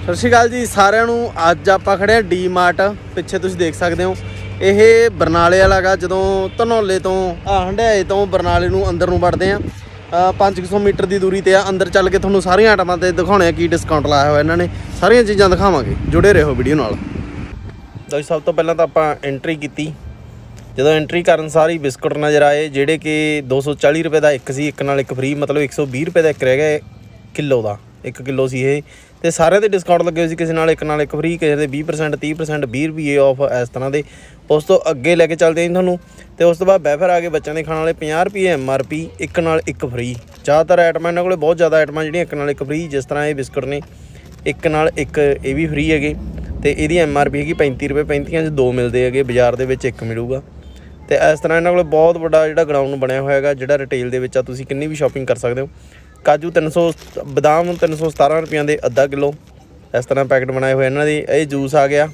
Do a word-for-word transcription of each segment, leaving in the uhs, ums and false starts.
सत श्री अकाल जी सारिਆਂ ਨੂੰ। ਅੱਜ ਆਪਾਂ ਖੜੇ ਆ ਡੀ ਮਾਰਟ ਪਿੱਛੇ ਤੁਸੀਂ ਦੇਖ ਸਕਦੇ ਹੋ। ਇਹ ਬਰਨਾਲੇ ਵਾਲਾ ਗਾ। ਜਦੋਂ ਧਨੌਲੇ ਤੋਂ ਆ ਹੰਡਿਆਏ ਤੋਂ ਬਰਨਾਲੇ ਨੂੰ ਅੰਦਰ ਨੂੰ ਵੜਦੇ ਆ ਪੰਜ सौ मीटर ਦੀ ਦੂਰੀ ਤੇ ਆ। ਅੰਦਰ ਚੱਲ ਕੇ ਤੁਹਾਨੂੰ ਸਾਰੀਆਂ ਆਈਟਮਾਂ ਤੇ ਦਿਖਾਉਣੇ ਆ ਕੀ ਡਿਸਕਾਊਂਟ ਲਾਇਆ ਹੋਇਆ ਇਹਨਾਂ ਨੇ। ਸਾਰੀਆਂ ਚੀਜ਼ਾਂ ਦਿਖਾਵਾਂਗੇ, ਜੁੜੇ ਰਹੋ ਵੀਡੀਓ ਨਾਲ। ਦੋਸਤੋ ਸਭ ਤੋਂ ਪਹਿਲਾਂ ਤਾਂ ਆਪਾਂ ਐਂਟਰੀ ਕੀਤੀ। ਜਦੋਂ ਐਂਟਰੀ ਕਰਨ ਸਾਰੀ ਬਿਸਕੁਟ ਨਜ਼ਰ ਆਏ ਜਿਹੜੇ ਕਿ दो सौ चालीस रुपए ਦਾ ਇੱਕ ਸੀ, ਇੱਕ ਨਾਲ ਇੱਕ ਫ੍ਰੀ, ਮਤਲਬ एक सौ बीस रुपए ਦਾ ਇੱਕ ਰਹਿ ਗਿਆ ਕਿਲੋ ਦਾ। ਇੱਕ ਕਿਲੋ ਸੀ ਇਹ ਤੇ ਸਾਰਿਆਂ ਦੇ ਡਿਸਕਾਊਂਟ ਲੱਗੇ ਹੋਏ ਸੀ। ਕਿਸੇ ਨਾਲ ਇੱਕ ਨਾਲ ਇੱਕ ਫ੍ਰੀ, ਕਿਸੇ ਦੇ ਵੀਹ परसेंट तीस परसेंट ਵੀਹ ਰੁਪਏ ਆਫ ਇਸ ਤਰ੍ਹਾਂ ਦੇ। ਉਸ ਤੋਂ ਅੱਗੇ ਲੈ ਕੇ ਚੱਲਦੇ ਹਾਂ ਤੁਹਾਨੂੰ। ਤੇ ਉਸ ਤੋਂ ਬਾਅਦ ਵੈਫਰ ਆ ਗਏ ਬੱਚਿਆਂ ਦੇ ਖਾਣ ਵਾਲੇ ਪੰਜਾਹ ਰੁਪਏ ਐਮ ਆਰ ਪੀ, ਇੱਕ ਨਾਲ ਇੱਕ ਫ੍ਰੀ। ਜ਼ਿਆਦਾਤਰ ਆਈਟਮਾਂ ਇਹਨਾਂ ਕੋਲ ਬਹੁਤ ਜ਼ਿਆਦਾ ਆਈਟਮਾਂ ਜਿਹੜੀਆਂ ਇੱਕ ਨਾਲ ਇੱਕ ਫ੍ਰੀ। ਜਿਸ ਤਰ੍ਹਾਂ ਇਹ ਬਿਸਕੁਟ ਨੇ ਇੱਕ ਨਾਲ ਇੱਕ ਇਹ ਵੀ ਫ੍ਰੀ ਹੈਗੇ ਤੇ ਇਹਦੀ ਐਮ ਆਰ ਪੀ ਹੈਗੀ पैंतीस रुपए। पैंतीस 'ਚ ਦੋ ਮਿਲਦੇ ਹੈਗੇ, ਬਾਜ਼ਾਰ ਦੇ ਵਿੱਚ ਇੱਕ ਮਿਲੂਗਾ। ਤੇ ਇਸ ਤਰ੍ਹਾਂ ਇਹਨਾਂ ਕੋਲ ਬਹੁਤ ਵੱਡਾ ਜਿਹੜਾ ਗਰਾਊਂਡ ਬਣਿਆ ਹੋਇਆ ਹੈਗਾ, ਜਿਹੜਾ ਰਿਟੇਲ ਦੇ ਵਿੱਚ ਆ। ਤੁਸੀਂ ਕਿੰਨੀ ਵੀ ਸ਼ਾਪਿੰਗ ਕਰ ਸਕਦੇ ਹੋ। ਕਾਜੂ तीन सौ, ਬਦਾਮ तीन सौ सतारह रुपये ਦੇ ਅੱਧਾ ਕਿਲੋ। ਇਸ ਤਰ੍ਹਾਂ ਪੈਕਟ ਬਣਾਏ ਹੋਏ ਇਹਨਾਂ ਦੇ। ਇਹ ਜੂਸ ਆ ਗਿਆ,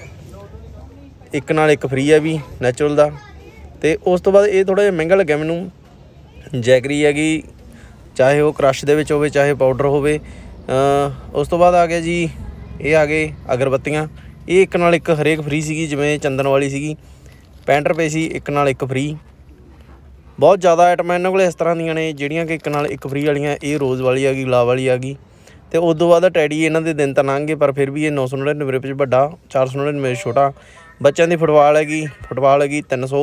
ਇੱਕ ਨਾਲ ਇੱਕ ਫ੍ਰੀ ਹੈ ਵੀ ਨੈਚੁਰਲ ਦਾ। ਤੇ ਉਸ ਤੋਂ ਬਾਅਦ ਇਹ ਥੋੜ੍ਹਾ ਜਿਹਾ ਮਹਿੰਗਾ ਲੱਗਿਆ ਮੈਨੂੰ, ਜੈਗਰੀ ਹੈਗੀ, ਚਾਹੇ ਉਹ ਕ੍ਰਸ਼ ਦੇ ਵਿੱਚ ਹੋਵੇ ਚਾਹੇ ਪਾਊਡਰ ਹੋਵੇ। ਉਸ ਤੋਂ ਬਾਅਦ ਆ ਗਿਆ ਜੀ ਇਹ ਆ ਗਏ ਅਗਰਬੱਤੀਆਂ। ਇਹ ਇੱਕ ਨਾਲ ਇੱਕ ਹਰੇਕ ਫ੍ਰੀ ਸੀਗੀ, ਜਿਵੇਂ ਚੰਦਨ ਵਾਲੀ ਸੀਗੀ पैंठ रुपए ਸੀ, ਇੱਕ ਨਾਲ ਇੱਕ ਫ੍ਰੀ। ਬਹੁਤ ਜ਼ਿਆਦਾ ਆਈਟਮਾਂ ਇਹਨਾਂ ਕੋਲ ਇਸ ਤਰ੍ਹਾਂ ਦੀਆਂ ਨੇ ਜਿਹੜੀਆਂ ਕਿ ਇੱਕ ਨਾਲ ਇੱਕ ਫ੍ਰੀ ਵਾਲੀਆਂ। ਇਹ ਰੋਜ਼ ਵਾਲੀ ਆ ਗਈ, ਗੁਲਾਬ ਵਾਲੀ ਆ ਗਈ। ਤੇ ਉਸ ਤੋਂ ਬਾਅਦ ਟੈਡੀ ਇਹਨਾਂ ਦੇ ਦਿਨ ਤਾਂ ਲੰਘ ਗਏ, ਪਰ ਫਿਰ ਵੀ ਇਹ नौ सौ नड़िनवे रुपए 'ਚ ਵੱਡਾ, चार सौ नड़िनवे ਛੋਟਾ। ਬੱਚਿਆਂ ਦੀ ਫੁੱਟਬਾਲ ਹੈਗੀ, ਫੁੱਟਬਾਲ ਹੈਗੀ तीन सौ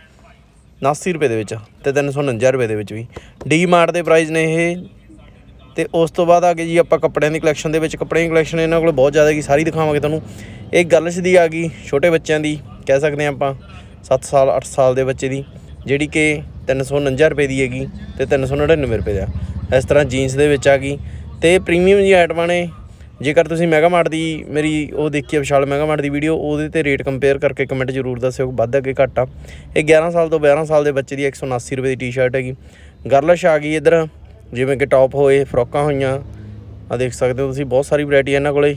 उनासी रुपए ਦੇ ਵਿੱਚ ਤੇ तीन सौ उनंजा रुपए ਦੇ ਵਿੱਚ ਵੀ। ਡੀ ਮਾਰਟ ਦੇ ਪ੍ਰਾਈਸ ਨੇ ਇਹ। ਤੇ ਉਸ ਤੋਂ ਬਾਅਦ ਆ ਗਏ ਜੀ ਆਪਾਂ ਕੱਪੜਿਆਂ ਦੀ ਕਲੈਕਸ਼ਨ ਦੇ ਵਿੱਚ। ਕੱਪੜਿਆਂ ਦੀ ਕਲੈਕਸ਼ਨ ਇਹਨਾਂ ਕੋਲ ਬਹੁਤ ਜ਼ਿਆਦਾ ਹੈਗੀ, ਸਾਰੀ ਦਿਖਾਵਾਂਗੇ ਤੁਹਾਨੂੰ। ਇਹ ਗਰਲਸ ਦੀ ਆ ਗਈ, ਛੋਟੇ ਬੱਚਿਆਂ ਦੀ ਕਹਿ ਸਕਦੇ ਹਾਂ ਆਪਾਂ, सत्त साल अठ साल ਦੇ ਬੱਚੇ ਦੀ, ਜਿਹੜੀ ਕਿ तीन सौ उनंजा रुपए ਦੀ ਹੈਗੀ ਤੇ तीन सौ नड़िनवे रुपए ਦਾ। ਇਸ ਤਰ੍ਹਾਂ ਜੀਨਸ ਦੇ ਵਿੱਚ ਆ ਗਈ। ਤੇ ਪ੍ਰੀਮੀਅਮ ਜੀ ਆਈਟਮਾਂ ਨੇ। ਜੇਕਰ ਤੁਸੀਂ ਮੈਗਾ ਮਾਰਟ ਦੀ ਮੇਰੀ ਉਹ ਦੇਖੀ ਵਿਸ਼ਾਲ ਮੈਗਾ ਮਾਰਟ ਦੀ ਵੀਡੀਓ, ਉਹਦੇ ਤੇ ਰੇਟ ਕੰਪੇਅਰ ਕਰਕੇ ਕਮੈਂਟ ਜ਼ਰੂਰ ਦੱਸਿਓ ਵੱਧ ਅੱਗੇ ਘੱਟ ਆ। ਇਹ ਗਿਆਰਾਂ ਸਾਲ ਤੋਂ ਬਾਰਾਂ ਸਾਲ ਦੇ ਬੱਚੇ ਦੀ एक सौ उनासी रुपए ਦੀ ਟੀ ਸ਼ਰਟ ਹੈਗੀ। ਗਰਲਸ਼ ਆ ਗਈ ਇੱਧਰ, ਜਿਵੇਂ ਕਿ ਟੌਪ ਹੋਏ, ਫਰੋਕਾਂ ਹੋਈਆਂ, ਆ ਦੇਖ ਸਕਦੇ ਹੋ ਤੁਸੀਂ। ਬਹੁਤ ਸਾਰੀ ਵੈਰਾਈਟੀ ਇਹਨਾਂ ਕੋਲੇ।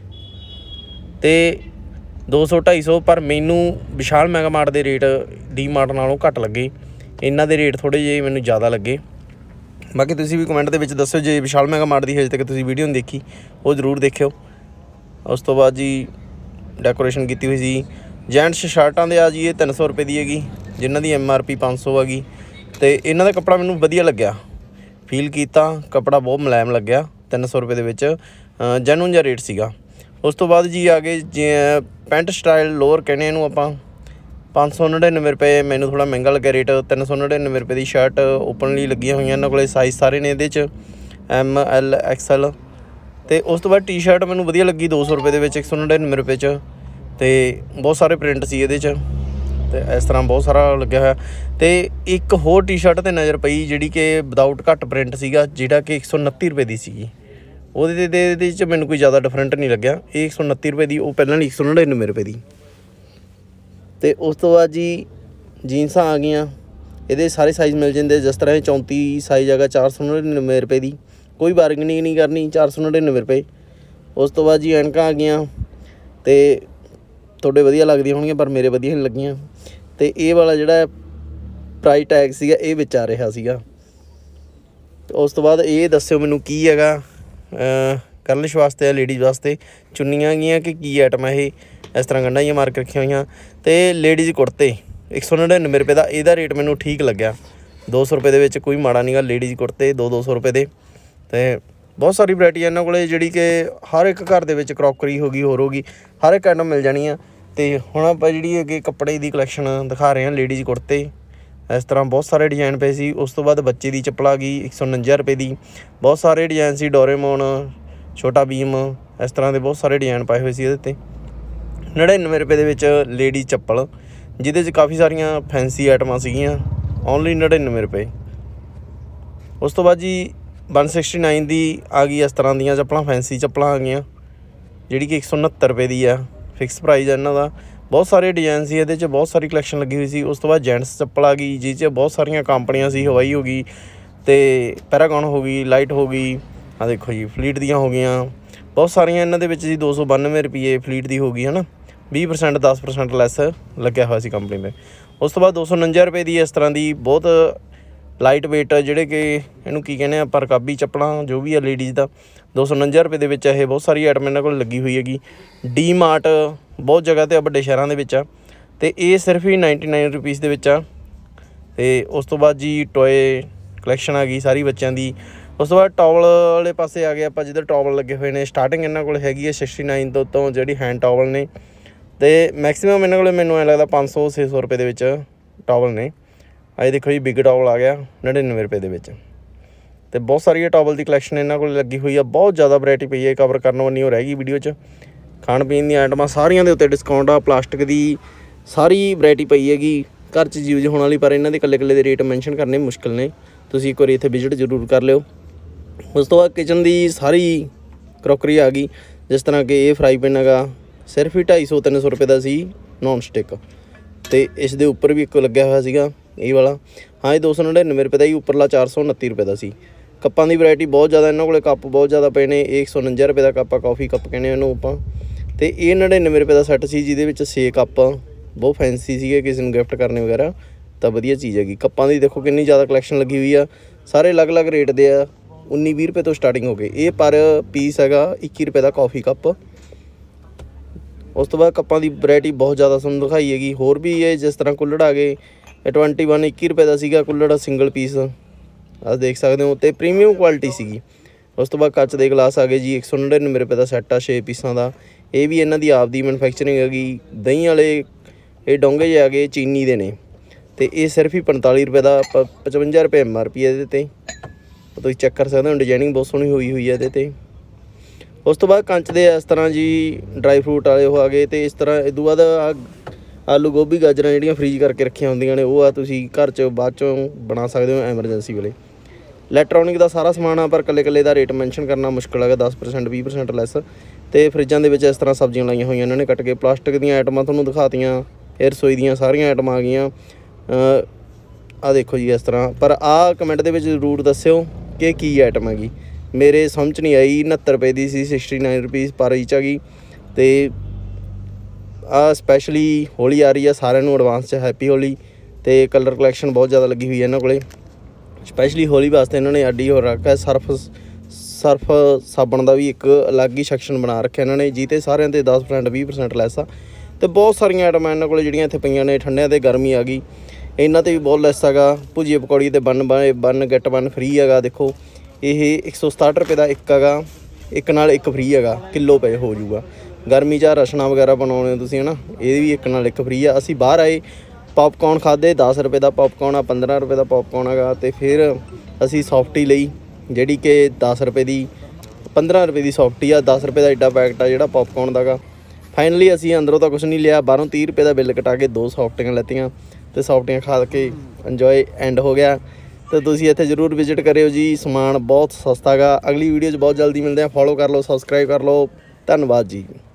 ਤੇ दो सौ ढाई सौ पर मैनू विशाल मैगा मार्ट के रेट डी मार्ट नालों घट लगे। इन्हों के रेट थोड़े जे मैनू ज़्यादा लगे। बाकी तुसी भी कमेंट के दसो जे विशाल मैगा मार्ट की हजे तक तुसी वीडियो नहीं देखी, वो जरूर देखियो। उस तो बाद जी डेकोरेशन की हुई सी। जेंट्स शर्टां दे आ जी ये तीन सौ रुपए की हैगी, जिन्हों की एम आर पी पाँच सौ हैगी। तो इन्हों का कपड़ा मैनू वधिया लग्या, फील किया। कपड़ा बहुत मुलायम लग्या। तीन सौ रुपए के जैनुअन जा रेट सीगा। उस तो बाद जी आ गए जी पेंट स्टाइल लोअर कहने इनू आपां पाँच सौ नड़िनवे रुपए। मैनू थोड़ा महंगा लगे रेट। तीन सौ नड़िनवे रुपए की शर्ट ओपनली लगी हुई इन्होंने को साइज़ सारे ने ये एम एल एक्सएल। तो उस तो बाद टी शर्ट मैनू वधिया लगी दो सौ रुपए के एक सौ नड़िनवे रुपए च। तो बहुत सारे प्रिंट सी ये तो इस तरह बहुत सारा लग्या होया। तो एक होर टी शर्ट तो नज़र पई जिहड़ी कि विदाउट घट प्रिंट सीगा, जिहड़ा कि एक सौ उनती रुपए की सीगी। ਉਹਦੇ ਦੇ ਇਹਦੇ 'ਚ ਮੈਨੂੰ ਕੋਈ ਜ਼ਿਆਦਾ ਡਿਫਰੈਂਟ ਨਹੀਂ ਲੱਗਿਆ। ਇਹ एक सौ उनती रुपए ਦੀ, ਉਹ ਪਹਿਲਾਂ ਵਾਲੀ एक सौ नड़िनवे रुपए ਦੀ। ਤੇ ਉਸ ਤੋਂ ਬਾਅਦ ਜੀ ਜੀਨਸਾਂ ਆ ਗਈਆਂ। ਇਹਦੇ ਸਾਰੇ ਸਾਈਜ਼ ਮਿਲ ਜਾਂਦੇ। ਜਿਸ ਤਰ੍ਹਾਂ ਇਹ चौंतीस ਸਾਈਜ਼ ਹੈਗਾ चार सौ नड़िनवे रुपए ਦੀ, ਕੋਈ ਬਾਰਗੇਨਿੰਗ नहीं करनी, चार सौ नड़िनवे रुपए। ਉਸ ਤੋਂ ਬਾਅਦ ਜੀ ਐਨਕਾਂ ਆ ਗਈਆਂ। ਤੇ ਤੁਹਾਡੇ ਵਧੀਆ ਲੱਗਦੀਆਂ ਹੋਣਗੀਆਂ ਪਰ ਮੇਰੇ ਵਧੀਆ ਨਹੀਂ ਲੱਗੀਆਂ। ਤੇ ਇਹ ਵਾਲਾ ਜਿਹੜਾ ਪ੍ਰਾਈਸ ਟੈਗ ਸੀਗਾ ਇਹ ਵਿੱਚ ਆ ਰਿਹਾ ਸੀਗਾ। ਉਸ ਤੋਂ ਬਾਅਦ ਇਹ ਦੱਸਿਓ ਮੈਨੂੰ ਕੀ ਹੈਗਾ गर्लिश वास्ते, लेडीज़ वास्ते चुन्नियाँ गई कि की आइटम है। इस तरह गंढा जी मार के रखी हुई। तो लेडीज़ कुर्ते एक सौ नड़िनवे रुपए का, यदा रेट मैनू ठीक लग्या। दो सौ रुपए के कोई माड़ा नहीं गा। लेडीज़ कुर्ते दो दो सौ रुपए के। तो बहुत सारी वैरायटी इन्हों को जी कि हर एक घर के क्रॉकरी होगी, होर होगी, हर एक आइटम मिल जानी है। तो हुण आपां जिहड़ी है कपड़े की कलैक्शन दिखा रहे हैं। लेडीज़ कुर्ते इस तरह बहुत सारे डिजाइन पे सी। उस तो बाद बच्चे की चप्पल आ गई एक सौ उनंजा रुपए की। बहुत सारे डिजाइन सी, डोरेमोन, छोटा भीम, इस तरह के बहुत सारे डिजाइन पाए हुए सी। ये नड़िनवे रुपए के लेडीज़ चप्पल, जिहदे च काफ़ी सारिया फैंसी आइटमां सीगियां, ओनली नड़िनवे रुपए। उस तो बाद जी वन सिक्सटी नाइन की आ गई। इस तरह दी चप्पलां, फैंसी चप्पलां आ गई जिहड़ी कि एक सौ उनहत्तर रुपए की है। फिक्स प्राइस है इन्हां दा। बहुत सारे डिजाइन सी, ये बहुत सारी कलैक्शन लगी हुई सी। उस तो बाद जेंट्स चप्पल आ गई जिस बहुत सारिया कंपनियां सी। हवाई हो गई, तो पैरागॉन हो गई, लाइट हो गई, आ देखो जी फ्लीट दियाँ हो गई। बहुत सारिया इन्हों के दो सौ बानवे रुपये फ्लीट की हो गई है ना। बीस परसेंट दस परसेंट लैस लग्या हुआ सी कंपनी में। उस तो बाद दो सौ उनंजा रुपये की इस तरह की बहुत लाइट वेट, जोड़े कि इनू की कहने पर रकाबी चप्पलां जो भी है लेडीज़ का, दो सौ उनंजा रुपये ਦੇ ਵਿੱਚ ਇਹ ਬਹੁਤ ਸਾਰੀ ਆਈਟਮ ਇਹਨਾਂ ਕੋਲ ਲੱਗੀ ਹੋਈ ਹੈਗੀ। ਡੀ ਮਾਰਟ ਬਹੁਤ ਜਗ੍ਹਾ 'ਤੇ ਵੱਡੇ ਸ਼ਹਿਰਾਂ ਦੇ ਵਿੱਚ ਆ ਅਤੇ ਇਹ ਸਿਰਫ ਹੀ ਨਾਈਨਟੀ ਨਾਈਨ ਰੁਪੀਸ ਦੇ ਵਿੱਚ ਆ। ਅਤੇ ਉਸ ਤੋਂ ਬਾਅਦ ਜੀ ਟੋਏ ਕਲੈਕਸ਼ਨ ਆ ਗਈ ਸਾਰੀ ਬੱਚਿਆਂ ਦੀ। ਉਸ ਤੋਂ ਬਾਅਦ ਟਾਵਲ ਵਾਲੇ ਪਾਸੇ ਆ ਗਏ ਆਪਾਂ, ਜਿੱਧਰ ਟਾਵਲ ਲੱਗੇ ਹੋਏ ਨੇ। ਸਟਾਰਟਿੰਗ ਇਹਨਾਂ ਕੋਲ ਹੈਗੀ ਹੈ ਸਿਕਸਟੀ ਨਾਈਨ ਤੋਂ ਤੋਂ ਜਿਹੜੀ ਹੈਂਡ ਟਾਵਲ ਨੇ, ਅਤੇ ਮੈਕਸੀਮਮ ਇਹਨਾਂ ਕੋਲ ਮੈਨੂੰ ਐਂ ਲੱਗਦਾ ਪੰਜ ਸੌ ਛੇ ਸੌ ਰੁਪਏ ਦੇ ਵਿੱਚ ਟਾਵਲ ਨੇ। ਅੱਜ ਦੇਖੋ ਜੀ ਬਿਗ ਟਾਵਲ ਆ ਗਿਆ ਨੜਿਨਵੇਂ ਰੁਪਏ ਦੇ ਵਿੱਚ। ਅਤੇ ਬਹੁਤ ਸਾਰੀ ਟਾਵਲ ਦੀ ਕਲੈਕਸ਼ਨ ਇਹਨਾਂ ਕੋਲ ਲੱਗੀ ਹੋਈ ਆ। ਬਹੁਤ ਜ਼ਿਆਦਾ ਵਰਾਇਟੀ ਪਈ ਹੈ, ਕਵਰ ਕਰਨ ਵਾਲੀ ਉਹ ਰਹਿ ਗਈ ਵੀਡੀਓ 'ਚ। ਖਾਣ ਪੀਣ ਦੀਆਂ ਆਈਟਮਾਂ ਸਾਰੀਆਂ ਦੇ ਉੱਤੇ ਡਿਸਕਾਊਂਟ ਆ। ਪਲਾਸਟਿਕ ਦੀ ਸਾਰੀ ਵਰਾਇਟੀ ਪਈ ਹੈਗੀ ਘਰ 'ਚ ਯੂਜ਼ ਹੋਣ ਵਾਲੀ, ਪਰ ਇਹਨਾਂ ਦੇ ਇਕੱਲੇ ਇਕੱਲੇ ਦੇ ਰੇਟ ਮੈਂਸ਼ਨ ਕਰਨੇ ਮੁਸ਼ਕਿਲ ਨੇ। ਤੁਸੀਂ ਇੱਕ ਵਾਰੀ ਇੱਥੇ ਵਿਜ਼ਿਟ ਜ਼ਰੂਰ ਕਰ ਲਿਓ। ਉਸ ਤੋਂ ਬਾਅਦ ਕਿਚਨ ਦੀ ਸਾਰੀ ਕਰੋਕਰੀ ਆ ਗਈ, ਜਿਸ ਤਰ੍ਹਾਂ ਕਿ ਇਹ ਫਰਾਈ ਪੈਨ ਹੈਗਾ ਸਿਰਫ ਹੀ ਢਾਈ ਸੌ ਤਿੰਨ ਸੌ ਰੁਪਏ ਦਾ ਸੀ ਨੋਨ ਸਟਿਕ, ਅਤੇ ਇਸ ਦੇ ਉੱਪਰ ਵੀ ਇੱਕ ਲੱਗਿਆ ਹੋਇਆ ਸੀਗਾ ਇਹ ਵਾਲਾ। ਹਾਂ ਇਹ ਦੋ ਸੌ ਨੜਿਨਵੇਂ ਰੁਪਏ ਦਾ ਹੀ, ਉੱਪਰਲਾ ਚਾਰ ਸੌ ਉਨੱਤੀ ਰੁਪਏ ਦਾ ਸੀ। ਕੱਪਾਂ ਦੀ ਵਰਾਇਟੀ ਬਹੁਤ ਜ਼ਿਆਦਾ ਇਹਨਾਂ ਕੋਲ, ਕੱਪ ਬਹੁਤ ਜ਼ਿਆਦਾ ਪਏ ਨੇ। ਇਹ ਇੱਕ ਸੌ ਉਣੰਜਾ ਰੁਪਏ ਦਾ ਕੱਪ ਆ, ਕਾਫੀ ਕੱਪ ਕਹਿੰਦੇ ਇਹਨੂੰ ਆਪਾਂ। ਅਤੇ ਇਹ ਨੜਿਨਵੇਂ ਰੁਪਏ ਦਾ ਸੈੱਟ ਸੀ, ਜਿਹਦੇ ਵਿੱਚ ਛੇ ਕੱਪ ਬਹੁਤ ਫੈਂਸੀ ਸੀਗੇ, ਕਿਸੇ ਨੂੰ ਗਿਫਟ ਕਰਨੇ ਵਗੈਰਾ ਤਾਂ ਵਧੀਆ ਚੀਜ਼ ਹੈਗੀ। ਕੱਪਾਂ ਦੀ ਦੇਖੋ ਕਿੰਨੀ ਜ਼ਿਆਦਾ ਕਲੈਕਸ਼ਨ ਲੱਗੀ ਹੋਈ ਆ। ਸਾਰੇ ਅਲੱਗ ਅਲੱਗ ਰੇਟ ਦੇ ਆ, ਉੱਨੀ ਵੀਹ ਰੁਪਏ ਤੋਂ ਸਟਾਰਟਿੰਗ ਹੋ ਗਏ। ਇਹ ਪਰ ਪੀਸ ਹੈਗਾ ਇੱਕੀ ਰੁਪਏ ਦਾ ਕੌਫੀ ਕੱਪ। ਉਸ ਤੋਂ ਬਾਅਦ ਕੱਪਾਂ ਦੀ ਵਰਾਇਟੀ ਬਹੁਤ ਜ਼ਿਆਦਾ ਤੁਹਾਨੂੰ ਦਿਖਾਈ ਹੈਗੀ। ਹੋਰ ਵੀ ਇਹ ਜਿਸ ਤਰ੍ਹਾਂ ਕੁੱਲੜ ਆ ਗਏ, ਇਹ ਟਵੈਂਟੀ ਵਨ ਇੱਕੀ ਰੁਪਏ ਦਾ ਸੀਗਾ ਕੁੱਲੜ ਸਿੰਗਲ ਪੀਸ, ਆਹ ਦੇਖ ਸਕਦੇ ਹੋ, ਅਤੇ ਪ੍ਰੀਮੀਅਮ ਕੁਆਲਿਟੀ ਸੀਗੀ। ਉਸ ਤੋਂ ਬਾਅਦ ਕੱਚ ਦੇ ਗਲਾਸ ਆ ਗਏ ਜੀ, ਇੱਕ ਸੌ ਨੜਿਨਵੇਂ ਰੁਪਏ ਦਾ ਸੈੱਟ ਆ ਛੇ ਪੀਸਾਂ ਦਾ। ਇਹ ਵੀ ਇਹਨਾਂ ਦੀ ਆਪ ਦੀ ਮੈਨੂਫੈਕਚਰਿੰਗ ਹੈਗੀ। ਦਹੀਂ ਵਾਲੇ ਇਹ ਡੋਂਗੇ ਜਿਹੇ ਆ ਗਏ ਚੀਨੀ ਦੇ ਨੇ, ਅਤੇ ਇਹ ਸਿਰਫ ਹੀ ਪੰਤਾਲੀ ਰੁਪਏ ਦਾ, ਪ ਪਚਵੰਜਾ ਰੁਪਏ ਐਮ ਆਰ ਪੀ ਇਹਦੇ 'ਤੇ। ਤੁਸੀਂ ਚੈੱਕ ਕਰ ਸਕਦੇ ਹੋ, ਡਿਜ਼ਾਈਨਿੰਗ ਬਹੁਤ ਸੋਹਣੀ ਹੋਈ ਹੋਈ ਹੈ ਇਹਦੇ 'ਤੇ। ਉਸ ਤੋਂ ਬਾਅਦ ਕੰਚ ਦੇ ਇਸ ਤਰ੍ਹਾਂ ਜੀ ਡਰਾਈ ਫਰੂਟ ਵਾਲੇ ਉਹ ਆ ਗਏ, ਅਤੇ ਇਸ ਤਰ੍ਹਾਂ ਇਹ ਤੋਂ ਬਾਅਦ ਆ ਆਲੂ ਗੋਭੀ ਗਾਜਰਾਂ ਜਿਹੜੀਆਂ ਫਰੀਜ਼ ਕਰਕੇ ਰੱਖੀਆਂ ਹੁੰਦੀਆਂ ਨੇ, ਉਹ ਆ ਤੁਸੀਂ ਘਰ 'ਚ ਬਾਅਦ 'ਚੋਂ ਬਣਾ ਸਕਦੇ ਹੋ ਐਮਰਜੈਂਸੀ ਵੇਲੇ। ਇਲੈਕਟ੍ਰੋਨਿਕ ਦਾ ਸਾਰਾ ਸਮਾਨ ਆ, ਪਰ ਇਕੱਲੇ ਇਕੱਲੇ ਦਾ ਰੇਟ ਮੈਂਸ਼ਨ ਕਰਨਾ ਮੁਸ਼ਕਿਲ ਹੈਗਾ, ਦਸ ਪਰਸੈਂਟ ਵੀਹ ਪਰਸੈਂਟ ਲੈਸ। ਅਤੇ ਫਰਿੱਜਾਂ ਦੇ ਵਿੱਚ ਇਸ ਤਰ੍ਹਾਂ ਸਬਜ਼ੀਆਂ ਲਾਈਆਂ ਹੋਈਆਂ ਇਹਨਾਂ ਨੇ ਕੱਟ ਕੇ। ਪਲਾਸਟਿਕ ਦੀਆਂ ਆਈਟਮਾਂ ਤੁਹਾਨੂੰ ਦਿਖਾਤੀਆਂ, ਇਹ ਰਸੋਈ ਦੀਆਂ ਸਾਰੀਆਂ ਆਈਟਮਾਂ ਆ ਗਈਆਂ। ਆਹ ਦੇਖੋ ਜੀ ਇਸ ਤਰ੍ਹਾਂ। ਪਰ ਆਹ ਕਮੈਂਟ ਦੇ ਵਿੱਚ ਜ਼ਰੂਰ ਦੱਸਿਓ ਕਿ ਕੀ ਆਈਟਮ ਹੈਗੀ, ਮੇਰੇ ਸਮਝ ਨਹੀਂ ਆਈ। ਉਣਹੱਤਰ ਰੁਪਏ ਦੀ ਸੀ, sixty nine rupees per inch ਹੈਗੀ। ਅਤੇ ਆਹ ਸਪੈਸ਼ਲੀ ਹੋਲੀ ਆ ਰਹੀ ਆ, ਸਾਰਿਆਂ ਨੂੰ ਐਡਵਾਂਸ 'ਚ ਹੈਪੀ ਹੋਲੀ। ਅਤੇ ਕਲਰ ਕਲੈਕਸ਼ਨ ਬਹੁਤ ਜ਼ਿਆਦਾ ਲੱਗੀ ਹੋਈ ਹੈ ਇਹਨਾਂ ਕੋਲ। ਸਪੈਸ਼ਲੀ ਹੋਲੀ ਵਾਸਤੇ ਇਹਨਾਂ ਨੇ ਅੱਡ ਹੀ ਹੋ ਰੱਖਿਆ। ਸਰਫ ਸਰਫ ਸਾਬਣ ਦਾ ਵੀ ਇੱਕ ਅਲੱਗ ਹੀ ਸੈਕਸ਼ਨ ਬਣਾ ਰੱਖਿਆ ਇਹਨਾਂ ਨੇ, ਜਿਹਦੇ ਸਾਰਿਆਂ 'ਤੇ ਦਸ ਪਰਸੈਂਟ ਵੀਹ ਪਰਸੈਂਟ ਲੈਸ ਆ। ਅਤੇ ਬਹੁਤ ਸਾਰੀਆਂ ਆਈਟਮਾਂ ਇਹਨਾਂ ਕੋਲ ਜਿਹੜੀਆਂ ਇੱਥੇ ਪਈਆਂ ਨੇ। ਠੰਡਿਆਂ 'ਤੇ ਗਰਮੀ ਆ ਗਈ, ਇਹਨਾਂ 'ਤੇ ਵੀ ਬਹੁਤ ਲੈਸ ਹੈਗਾ। ਭੁਜੀਏ ਪਕੌੜੀ 'ਤੇ ਬਨ ਬਨ ਗੈਟ ਬਨ ਫਰੀ ਹੈਗਾ। ਦੇਖੋ ਇਹ ਇੱਕ ਸੌ ਸਤਾਹਠ ਰੁਪਏ ਦਾ ਇੱਕ ਹੈਗਾ, ਇੱਕ ਨਾਲ ਇੱਕ ਫਰੀ ਹੈਗਾ, ਕਿਲੋ ਪਏ ਹੋ ਜਾਊਗਾ। ਗਰਮੀ 'ਚ ਰਸਣਾ ਵਗੈਰਾ ਬਣਾਉਣੇ ਤੁਸੀਂ ਹੈ ਨਾ, ਇਹ ਵੀ ਇੱਕ ਨਾਲ ਇੱਕ ਫਰੀ ਆ। ਅਸੀਂ ਬਾਹਰ ਆਏ, ਪੋਪਕੌਰਨ ਖਾਧੇ, ਦਸ ਰੁਪਏ ਦਾ ਪੋਪਕੌਰਨ ਆ, ਪੰਦਰਾਂ ਰੁਪਏ ਦਾ ਪੋਪਕੌਰਨ ਹੈਗਾ। ਅਤੇ ਫਿਰ ਅਸੀਂ ਸੌਫਟੀ ਲਈ, ਜਿਹੜੀ ਕਿ ਦਸ ਰੁਪਏ ਦੀ ਪੰਦਰਾਂ ਰੁਪਏ ਦੀ ਸੌਫਟੀ ਆ, ਦਸ ਰੁਪਏ ਦਾ ਐਡਾ ਪੈਕਟ ਆ ਜਿਹੜਾ ਪੋਪਕੌਰਨ ਦਾ ਗਾ। ਫਾਈਨਲੀ ਅਸੀਂ ਅੰਦਰੋਂ ਤਾਂ ਕੁਛ ਨਹੀਂ ਲਿਆ, ਬਾਹਰੋਂ ਤੀਹ ਰੁਪਏ ਦਾ ਬਿੱਲ ਕਟਾ ਕੇ ਦੋ ਸੌਫਟੀਆਂ ਲੈਤੀਆਂ, ਅਤੇ ਸੌਫਟੀਆਂ ਖਾ ਕੇ ਇੰਜੋਏ ਐਂਡ ਹੋ ਗਿਆ। ਅਤੇ ਤੁਸੀਂ ਇੱਥੇ ਜ਼ਰੂਰ ਵਿਜ਼ਿਟ ਕਰਿਓ ਜੀ, ਸਮਾਨ ਬਹੁਤ ਸਸਤਾ ਗਾ। ਅਗਲੀ ਵੀਡੀਓ 'ਚ ਬਹੁਤ ਜਲਦੀ ਮਿਲਦੇ ਆ। ਫੋਲੋ ਕਰ ਲਓ, ਸਬਸਕ੍ਰਾਈਬ ਕਰ ਲਓ। ਧੰਨਵਾਦ ਜੀ।